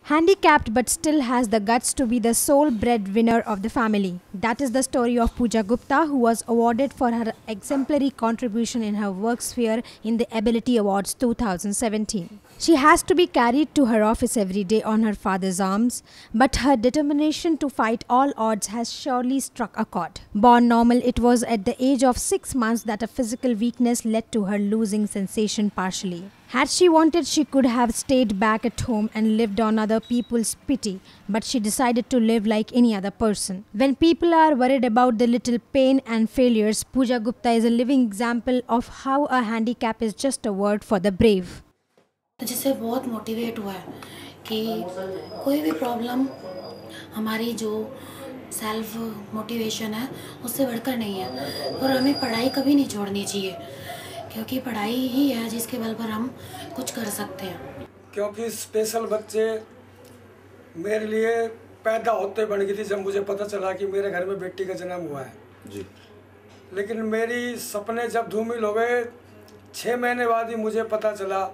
Handicapped but still has the guts to be the sole breadwinner of the family. That is the story of Pooja Gupta, who was awarded for her exemplary contribution in her worksphere in the Ability Awards 2017. She has to be carried to her office every day on her father's arms, but her determination to fight all odds has surely struck a chord. Born normal, it was at the age of 6 months that a physical weakness led to her losing sensation partially. Had she wanted, she could have stayed back at home and lived on other people's pity, but she decided to live like any other person. When people are worried about the little pain and failures, Pooja Gupta is a living example of how a handicap is just a word for the brave. जिससे बहुत motivate हुआ है कि कोई भी problem हमारी जो self motivation है उससे बढ़कर नहीं है और हमें पढ़ाई कभी नहीं छोड़नी चाहिए क्योंकि पढ़ाई ही है जिसके बल पर हम कुछ कर सकते हैं। क्योंकि स्पेशल बच्चे मेरे लिए पैदा होते बन गई थी जब मुझे पता चला कि मेरे घर में बेटी का जन्म हुआ है जी। लेकिन मेरी सपने जब धूमिल हो गए 6 महीने बाद ही मुझे पता चला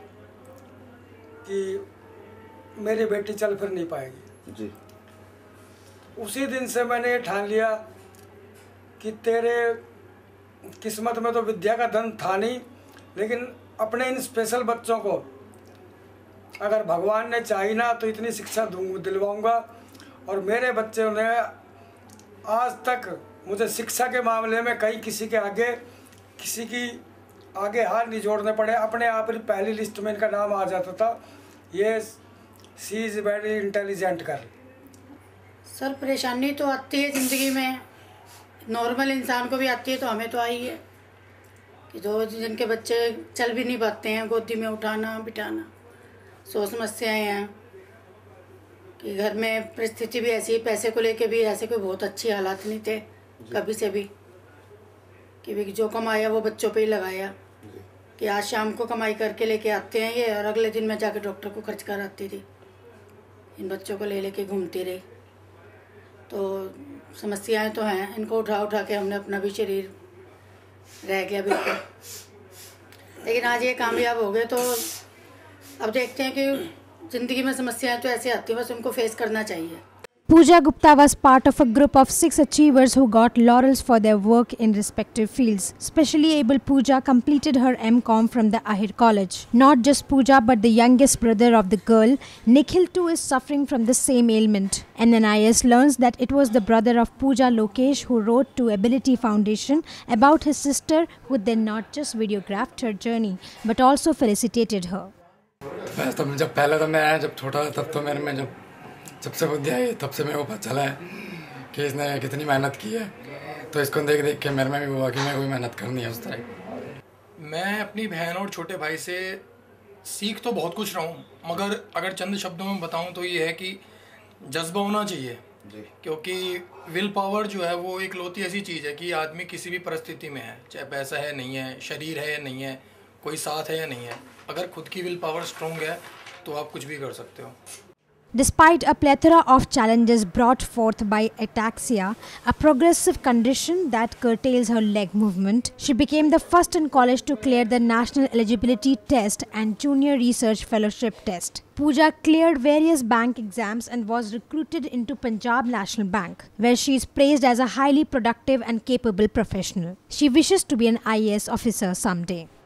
कि मेरी बेटी चल फिर नहीं पाएगी जी। उसी दिन से मैंने ये ठान लिया कि तेरे किस्मत में तो विद्या का धन था नहीं, लेकिन अपने इन स्पेशल बच्चों को अगर भगवान ने चाही ना तो इतनी शिक्षा दिलवाऊंगा। और मेरे बच्चों ने आज तक मुझे शिक्षा के मामले में कहीं किसी की आगे हाथ नहीं जोड़ने पड़े, अपने आप ही पहली लिस्ट में इनका नाम आ जाता था। ये सी इज़ वेरी इंटेलिजेंट कर। सर परेशानी तो आती है ज़िंदगी में, नॉर्मल इंसान को भी आती है, तो हमें तो आई है कि जो जिनके बच्चे चल भी नहीं पाते हैं, गोदी में उठाना बिठाना 100 समस्याएँ हैं कि घर में परिस्थिति भी ऐसी, पैसे को लेके भी ऐसे कोई बहुत अच्छे हालात नहीं थे कभी से भी कि जो कमाया वो बच्चों पे ही लगाया कि आज शाम को कमाई करके लेके आते हैं ये और अगले दिन मैं जाके डॉक्टर को खर्च कर आती थी, इन बच्चों को ले लेके घूमती रही। तो समस्याएं तो हैं, इनको उठा उठा के हमने अपना भी शरीर रह गया बिल्कुल, लेकिन आज ये कामयाब हो गए। तो अब देखते हैं कि ज़िंदगी में समस्याएं तो ऐसे आती हैं, बस उनको फेस करना चाहिए। Pooja Gupta was part of a group of 6 achievers who got laurels for their work in respective fields. Specially able Pooja completed her M.Com from the Ahir College. Not just Pooja but the youngest brother of the girl, Nikhil too is suffering from the same ailment. NNIS learns that it was the brother of Pooja, Lokesh, who wrote to Ability Foundation about his sister, who then not just videographed her journey but also felicitated her. जब पहले तो मैं जब छोटा था तब तो मेरे में जब से बुद्धि आई तब से मेरे को पता चला है कि इसने कितनी मेहनत की है, तो इसको देख देख के मेरे में भी हुआ कि मैं कोई मेहनत करनी है उस तरह। मैं अपनी बहन और छोटे भाई से सीख तो बहुत कुछ रहा हूँ, मगर अगर चंद शब्दों में बताऊँ तो ये है कि जज्बा होना चाहिए, क्योंकि विल पावर जो है वो एक लौती ऐसी चीज़ है कि आदमी किसी भी परिस्थिति में है, चाहे पैसा है नहीं है, शरीर है या नहीं है, कोई साथ है या नहीं है, अगर खुद की विल पावर स्ट्रॉन्ग है तो आप कुछ भी कर सकते हो। Despite a plethora of challenges brought forth by ataxia, a progressive condition that curtails her leg movement, she became the first in college to clear the National Eligibility Test and Junior Research Fellowship Test. Pooja cleared various bank exams and was recruited into Punjab National Bank, where she is praised as a highly productive and capable professional. She wishes to be an IAS officer someday.